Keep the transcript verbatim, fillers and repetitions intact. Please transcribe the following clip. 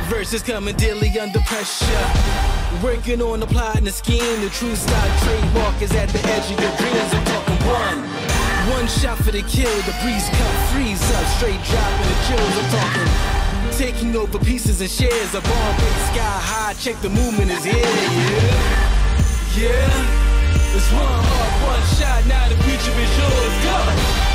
Verses coming daily under pressure. Working on the plot and the scheme. The true style trademark is at the edge of your dreams. I'm talking one. One shot for the kill. The breeze cut, freeze up. Straight dropping the chills. I'm talking taking over pieces and shares. A bomb break sky high. Check the movement is here. Yeah. Yeah. It's one heart, one shot. Now the future is yours. Go.